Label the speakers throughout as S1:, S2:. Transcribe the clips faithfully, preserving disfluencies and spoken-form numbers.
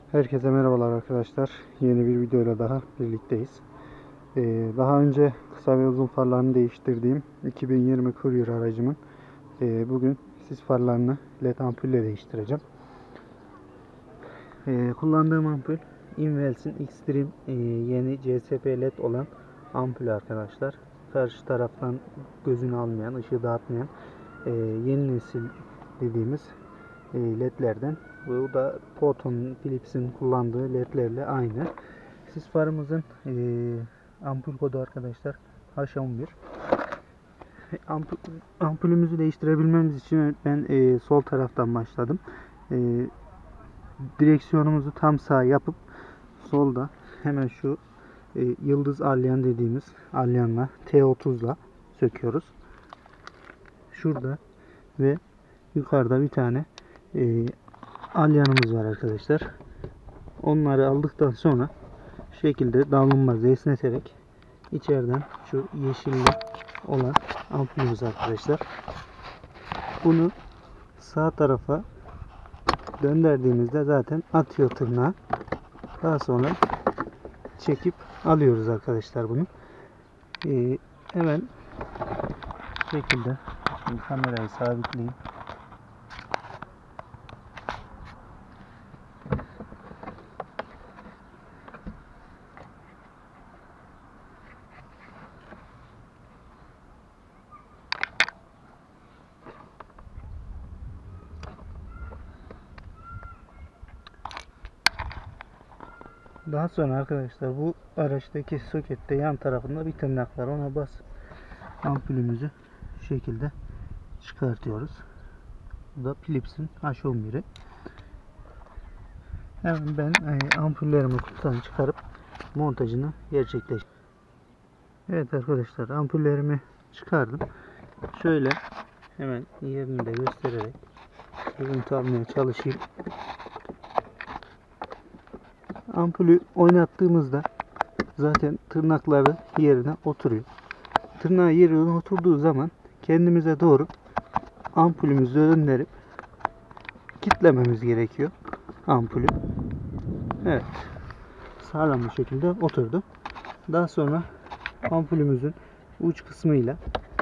S1: Herkese merhabalar arkadaşlar. Yeni bir videoyla daha birlikteyiz. Ee, daha önce kısa ve uzun farlarını değiştirdiğim iki bin yirmi Courier aracımın e, bugün sis farlarını led ampulle değiştireceğim. Ee, kullandığım ampul Inwells'in Extreme e, yeni C S P led olan ampul arkadaşlar. Karşı taraftan gözünü almayan, ışığı dağıtmayan e, yeni nesil dediğimiz e, ledlerden. Bu da Photon Philips'in kullandığı ledlerle aynı. Sis farımızın e, ampul kodu arkadaşlar H on bir. Ampul, ampulümüzü değiştirebilmemiz için ben e, sol taraftan başladım. E, direksiyonumuzu tam sağ yapıp solda hemen şu e, yıldız alyan dediğimiz alyanla T otuz'la söküyoruz. Şurada ve yukarıda bir tane e, alyanımız var arkadaşlar. Onları aldıktan sonra şu şekilde davlumbaz esneterek içeriden şu yeşilli olan ampulümüz arkadaşlar. Bunu sağ tarafa döndürdüğümüzde zaten atıyor tırnağı. Daha sonra çekip alıyoruz arkadaşlar bunu. Ee, hemen şu şekilde şimdi kamerayı sabitleyeyim. Daha sonra arkadaşlar bu araçtaki sokette yan tarafında bir tırnak var. Ona bas ampulümüzü şu şekilde çıkartıyoruz. Bu da Philips'in H on bir'i. Hemen ben e, ampullerimi kutudan çıkarıp montajını gerçekleştirdim. Evet arkadaşlar, ampullerimi çıkardım. Şöyle hemen yerini de göstererek görüntü almaya çalışayım. Ampulü oynattığımızda zaten tırnakları yerine oturuyor. Tırnağı yerine oturduğu zaman kendimize doğru ampulümüzü döndürüp kilitlememiz gerekiyor ampulü. Evet, sağlam bir şekilde oturdu. Daha sonra ampulümüzün uç kısmıyla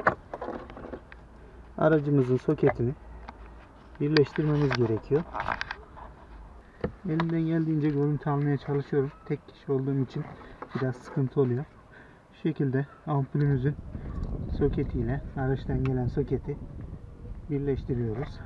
S1: aracımızın soketini birleştirmemiz gerekiyor. Elimden geldiğince görüntü almaya çalışıyorum. Tek kişi olduğum için biraz sıkıntı oluyor. Bu şekilde ampulümüzün soketiyle araçtan gelen soketi birleştiriyoruz.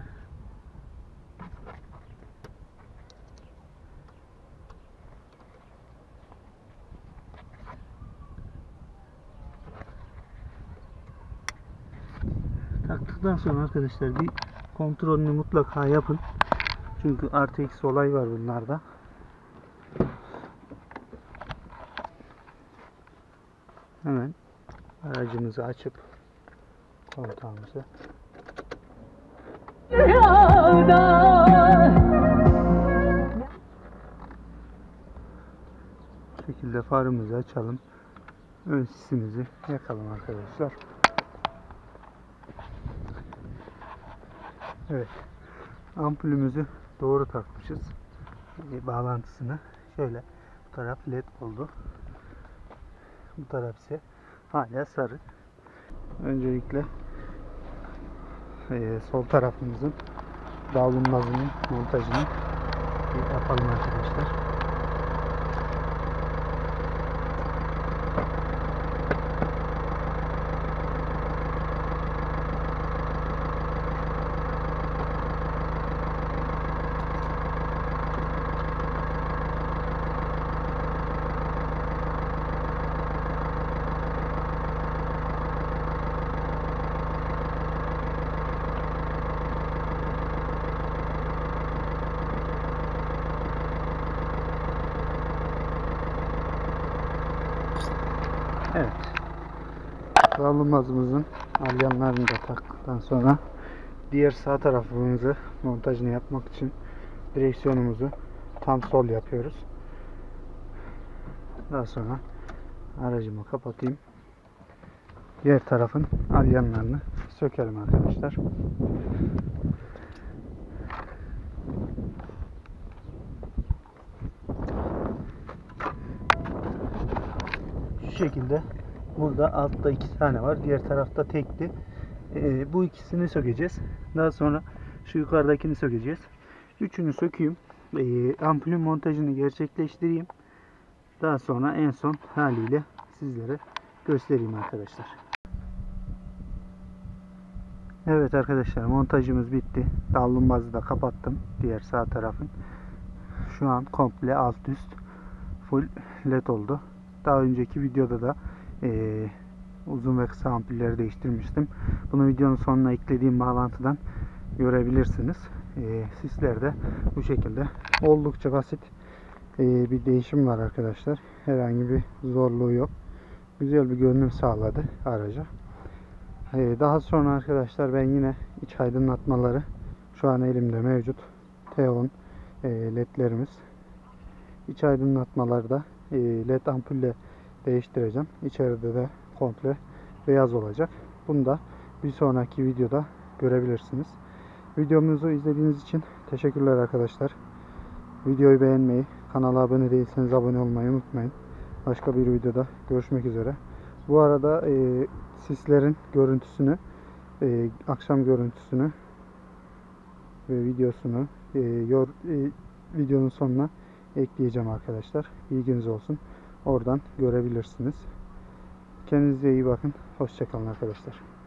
S1: Taktıktan sonra arkadaşlar bir kontrolünü mutlaka yapın. Çünkü artı eksi olay var bunlarda. Hemen aracımızı açıp kontağımızı bu şekilde farımızı açalım. Ön sisimizi yakalım arkadaşlar. Evet. Ampulümüzü doğru takmışız. E, bağlantısını şöyle, bu taraf led oldu. Bu taraf ise hala sarı. Öncelikle e, sol tarafımızın davlumbazının montajını yapalım arkadaşlar. Evet. Davlumbazımızın alyanlarını da taktıktan sonra diğer sağ tarafımızı montajını yapmak için direksiyonumuzu tam sol yapıyoruz. Daha sonra aracımı kapatayım. Diğer tarafın alyanlarını sökelim arkadaşlar. şekilde burada altta iki tane var. Diğer tarafta tekti. Ee, bu ikisini sökeceğiz. Daha sonra şu yukarıdakini sökeceğiz. Üçünü sökeyim. Ee, ampulün montajını gerçekleştireyim. Daha sonra en son haliyle sizlere göstereyim arkadaşlar. Evet arkadaşlar, montajımız bitti. Davlumbazı da kapattım. Diğer sağ tarafın. Şu an komple alt üst full led oldu. Daha önceki videoda da e, uzun ve kısa ampulleri değiştirmiştim. Bunu videonun sonuna eklediğim bağlantıdan görebilirsiniz. E, sisler de bu şekilde. Oldukça basit e, bir değişim var arkadaşlar. Herhangi bir zorluğu yok. Güzel bir görünüm sağladı araca. E, daha sonra arkadaşlar ben yine iç aydınlatmaları şu an elimde mevcut. Teon e, ledlerimiz. İç aydınlatmaları da e, led ampulle değiştireceğim. İçeride de komple beyaz olacak. Bunu da bir sonraki videoda görebilirsiniz. Videomuzu izlediğiniz için teşekkürler arkadaşlar. Videoyu beğenmeyi, kanala abone değilseniz abone olmayı unutmayın. Başka bir videoda görüşmek üzere. Bu arada e, sislerin görüntüsünü, e, akşam görüntüsünü ve videosunu e, yor, e, videonun sonuna ekleyeceğim arkadaşlar. Bilginiz olsun. Oradan görebilirsiniz. Kendinize iyi bakın. Hoşça kalın arkadaşlar.